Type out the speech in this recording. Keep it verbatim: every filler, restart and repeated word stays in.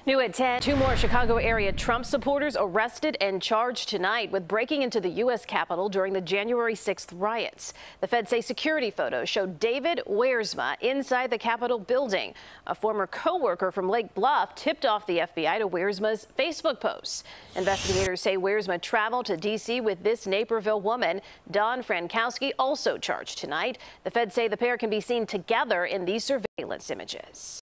New at ten, two more Chicago area Trump supporters arrested and charged tonight with breaking into the U S Capitol during the January sixth riots. The feds say security photos show David Wiersma inside the Capitol building. A former co-worker from Lake Bluff tipped off the F B I to Wiersma's Facebook posts. Investigators say Wiersma traveled to D C with this Naperville woman. Dawn Frankowski also charged tonight. The feds say the pair can be seen together in these surveillance images.